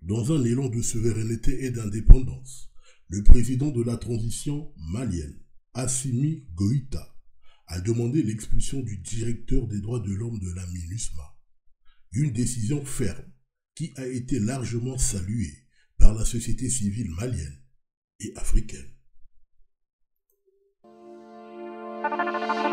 Dans un élan de souveraineté et d'indépendance, le président de la transition malienne, Assimi Goïta, a demandé l'expulsion du directeur des droits de l'homme de la MINUSMA. Une décision ferme qui a été largement saluée par la société civile malienne et africaine.